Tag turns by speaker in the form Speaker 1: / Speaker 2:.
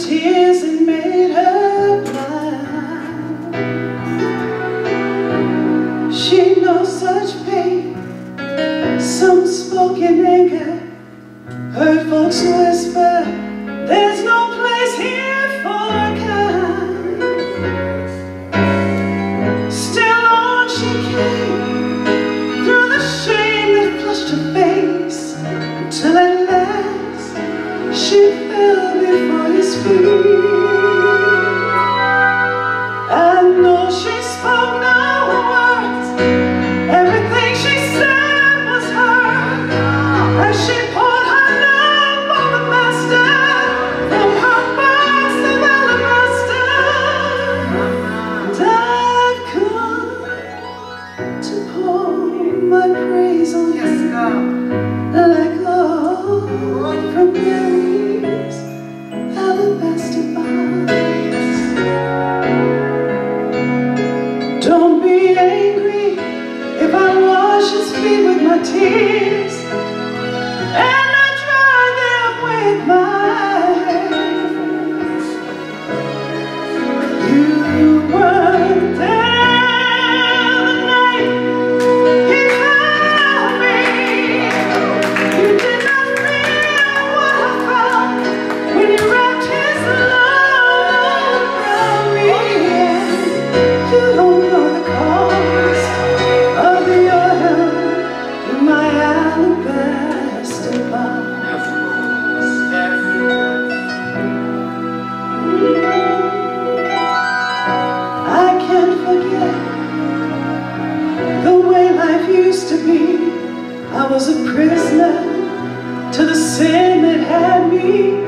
Speaker 1: tears that made her blind. She knows such pain, some spoken anger. Heard folks whisper, there's no place here for kind. Still on she came, through the shame that flushed her face, till at last she fell before his feet. I know she spoke no words, everything she said was heard, as she poured her love on the master from her box of alabaster. And I've come to pour my praise on you, like oil from Mary's alabaster box. Don't be angry if I wash his feet with my tears, and I dry them with my hands. You weren't there the night he found me. You did not feel what I felt when he wrapped his love around me. You don't know the cost of your help in my alabaster box. I can't forget the way life used to be. I was a prisoner to the sin that had me